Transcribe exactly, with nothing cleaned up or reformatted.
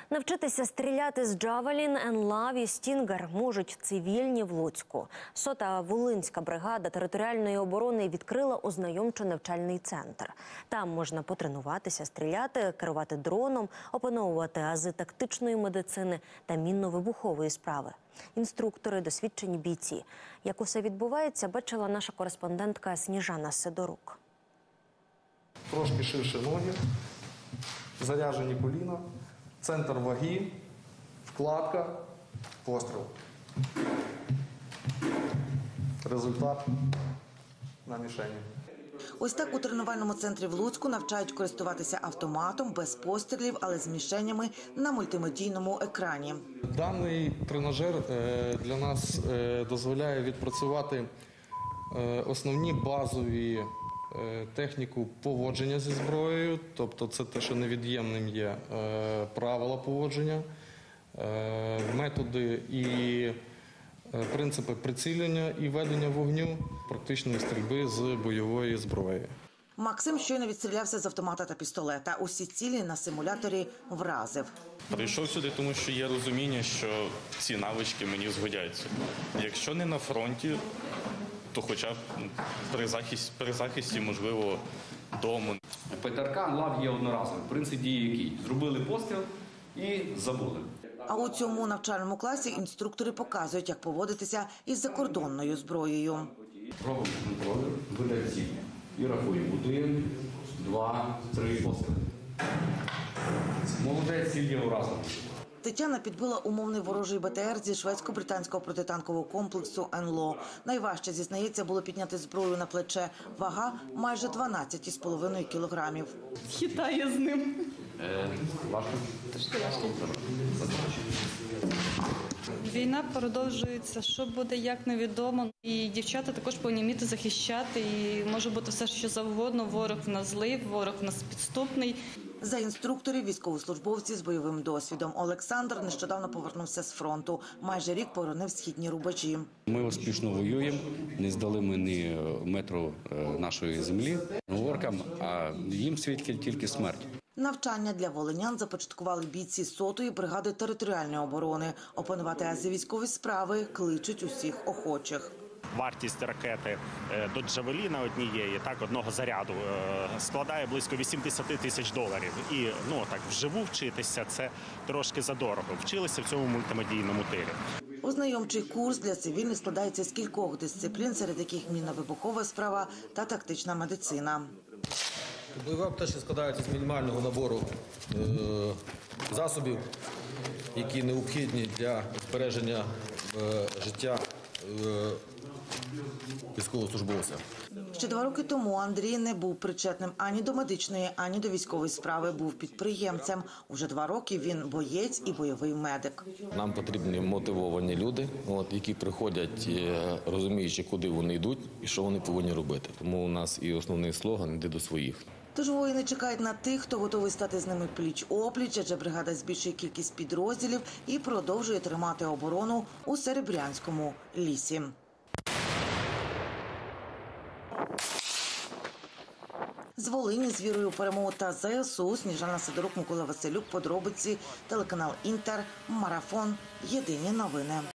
Навчитися стріляти з «Джавелін», «Енлав» і «Стінгер» можуть цивільні в Луцьку. Сота Волинська бригада територіальної оборони відкрила ознайомчо-навчальний центр. Там можна потренуватися, стріляти, керувати дроном, опановувати ази тактичної медицини та мінно-вибухової справи. Інструктори – досвідчені бійці. Як усе відбувається, бачила наша кореспондентка Сніжана Сидорук. Трошки ширше ноги, заряджені коліна, центр ваги, вкладка, постріл. Результат на мішені. Ось так у тренувальному центрі в Луцьку навчають користуватися автоматом, без пострілів, але з мішенями на мультимедійному екрані. Даний тренажер для нас дозволяє відпрацювати основні базові техніку поводження зі зброєю, тобто це те, що невід'ємним є, правила поводження, методи і принципи прицілення і ведення вогню, практичної стрільби з бойової зброї. Максим щойно відстрілявся з автомата та пістолета. Усі цілі на симуляторі вразив. Прийшов сюди, тому що є розуміння, що ці навички мені згодяться. Якщо не на фронті, то хоча б при захисті, при захисті можливо, дому. ПТРК «Енлав» є одноразовим. Принцип дії який? Зробили постріл і забули. А у цьому навчальному класі інструктори показують, як поводитися із закордонною зброєю. Робимо контролер, видає ціль. І рахуємо. Один, два, три постріли. Молодець, ціль є уразом. Тетяна підбила умовний ворожий БТР зі шведсько-британського протитанкового комплексу «Енло». Найважче, зізнається, було підняти зброю на плече. Вага – майже дванадцять із половиною кілограмів. Хитає з ним. Е, важко? Війна продовжується, що буде, як невідомо. І дівчата також повинні вміти захищати. І може бути все, що завгодно. Ворог в нас злий, ворог в нас підступний. За інструкторів військовослужбовці з бойовим досвідом. Олександр нещодавно повернувся з фронту. Майже рік боронив східні рубежі. Ми успішно воюємо, не здали ми ні метру нашої землі воркам, а їм світить тільки смерть. Навчання для волинян започаткували бійці сотої бригади територіальної оборони. Опанувати ази військові справи кличуть усіх охочих. Вартість ракети до «Джавеліна» однієї, так, одного заряду, складає близько вісімдесят тисяч доларів. І, ну, так, вживу вчитися – це трошки задорого. Вчилися в цьому мультимедійному тирі. Ознайомчий курс для цивільних складається з кількох дисциплін, серед яких мінно-вибухова справа та тактична медицина. Бойова аптечка складається з мінімального набору е засобів, які необхідні для збереження е життя е військовослужбовця. Ще два роки тому Андрій не був причетним ані до медичної, ані до військової справи. Був підприємцем. Уже два роки він боєць і бойовий медик. Нам потрібні мотивовані люди, от, які приходять, розуміючи, куди вони йдуть і що вони повинні робити. Тому у нас і основний слоган «Іди до своїх». Тож воїни чекають на тих, хто готовий стати з ними пліч-опліч, адже бригада збільшує кількість підрозділів і продовжує тримати оборону у Серебрянському лісі. З Волині з вірою у перемогу та ЗСУ. Сніжана Сидорук, Микола Василюк. Подробиці. Телеканал «Інтер». Марафон. Єдині новини.